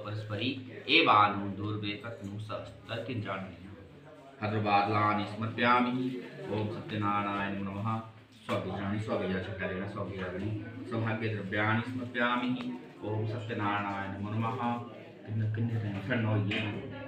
परस्परी एवानु दुर्वेकनु तर्किंजान भद्रवादलानि समर्पयामि। ओम सत्यनारायण नमः। स्वबीजानि स्वबीजाचकारेण स्वबीजानि सौभाग्य द्रव्याणि समर्पयामि। ओम सत्यनारायण नमः। किन्न किन्न ठंड हो ये